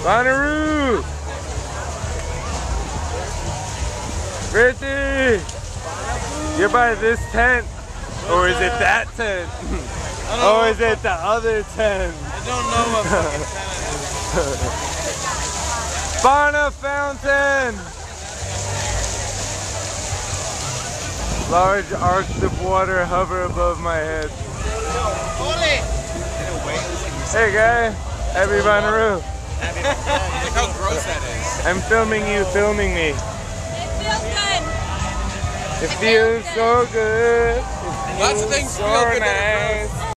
Bonnaroo! Richie! You're by this tent? Or is it that tent? Or is it the other tent? I don't know what fucking tent it is. Bonna Fountain! Large arcs of water hover above my head. Hey guy, happy Bonnaroo. Look how gross that is. I'm filming you, filming me. It feels good. It feels so good. Lots of things so feel good nice.